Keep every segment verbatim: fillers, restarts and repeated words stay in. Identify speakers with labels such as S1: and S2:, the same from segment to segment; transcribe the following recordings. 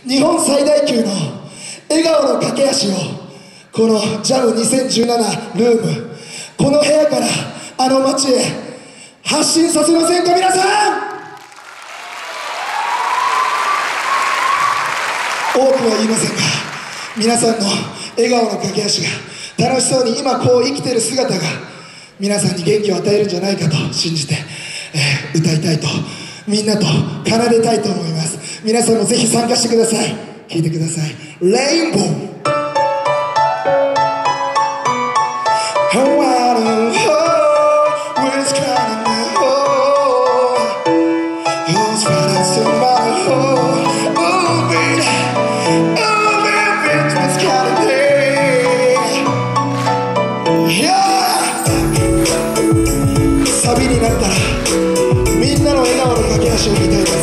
S1: 日本最大級の笑顔の架け橋をこのジャムにせんじゅうななルーム、この部屋からあの街へ発信させませんか皆さん。多くは言いませんが、皆さんの笑顔の架け橋が楽しそうに今こう生きている姿が皆さんに元気を与えるんじゃないかと信じて、えー、歌いたいと、みんなと奏でたいと思います。皆さんもぜひ参加してください。聴いてください。レインボー。サビになったらみんなの笑顔の架け橋を見たいです。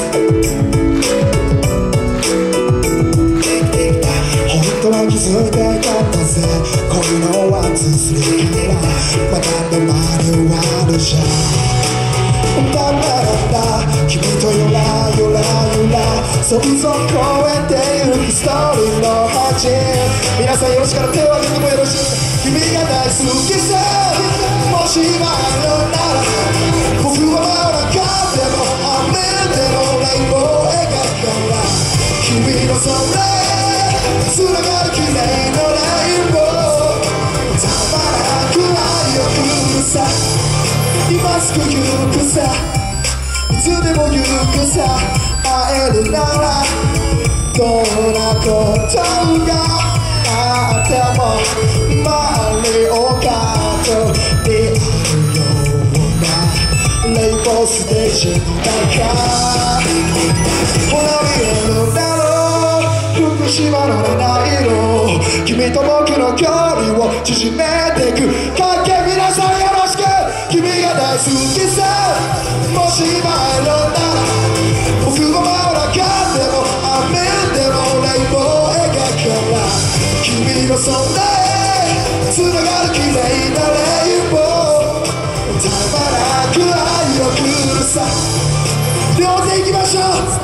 S1: 本当は気づいていたんだぜ、こういうのワンツースリーからまたでもあるあるじゃん。ダメなんだ君とゆらゆらゆら想像超えてゆくストーリーの端。皆さんよろしかったら手を挙げてもよろしいですか。君が大好きさ、もし今あるなら僕は真ん中でも雨でもレインボーを描くから、君のそれつながる綺麗なレインボー、たまらなく愛をくるさ、今すぐ行くさ、いつでも行くさ、会えるならどんなことがあってもマリオカートにあるようなレインボーステージの中、ほら見えるだろう福島の七色、君と僕の距離を縮めてくかけ。皆さんよろしく。君が大好きさ、もし今いるなら僕は真ん中でも雨でもレインボーを描くから、君のそんなつながる綺麗なレインボー、たまらなく愛をくるさ。両手いきましょう。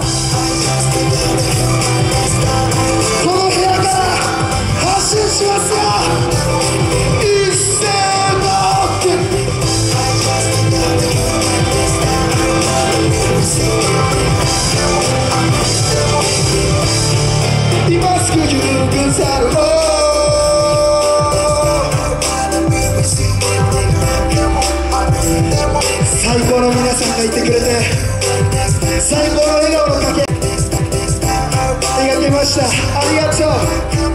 S1: この部屋から発信しますよ。一斉の今すぐ行くさるの最高の皆さんがいてくれて、最高の笑顔のかけ描けました。ありがとう。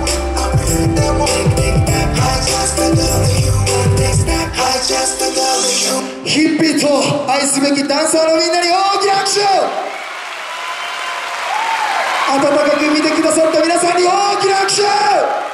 S1: ヒッピーと愛すべきダンサーのみんなに大きな拍手を。温かく見てくださった皆さんに大きな拍手を。